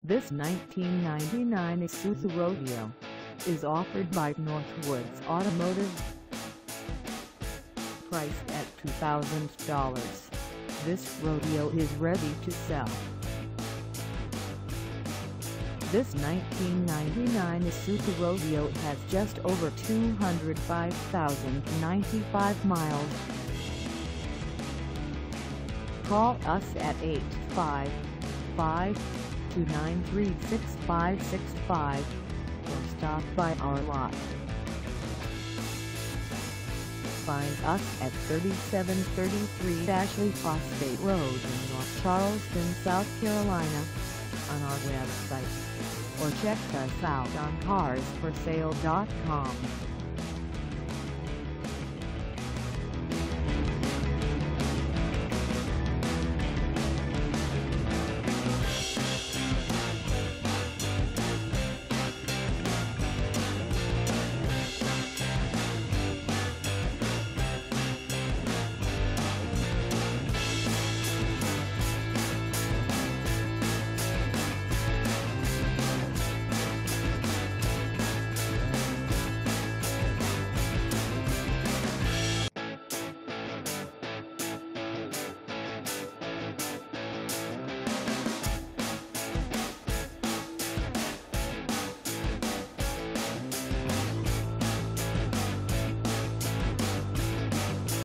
This 1999 Isuzu Rodeo is offered by Northwoods Automotive. Priced at $2,000, this Rodeo is ready to sell. This 1999 Isuzu Rodeo has just over 205,095 miles. Call us at 855-293-6565 or stop by our lot. Find us at 3733 Ashley Phosphate Road in North Charleston, South Carolina, on our website, or check us out on carsforsale.com.